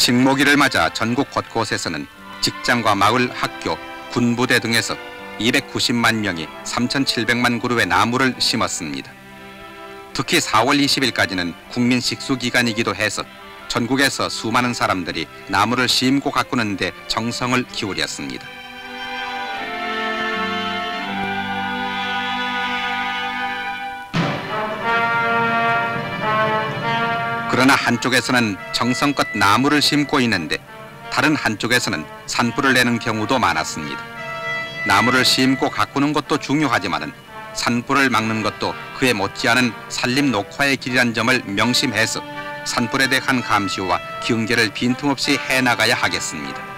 식목일을 맞아 전국 곳곳에서는 직장과 마을, 학교, 군부대 등에서 290만 명이 3,700만 그루의 나무를 심었습니다. 특히 4월 20일까지는 국민 식수 기간이기도 해서 전국에서 수많은 사람들이 나무를 심고 가꾸는 데 정성을 기울였습니다. 그러나 한쪽에서는 정성껏 나무를 심고 있는데 다른 한쪽에서는 산불을 내는 경우도 많았습니다. 나무를 심고 가꾸는 것도 중요하지만 산불을 막는 것도 그에 못지않은 산림 녹화의 길이란 점을 명심해서 산불에 대한 감시와 경계를 빈틈없이 해나가야 하겠습니다.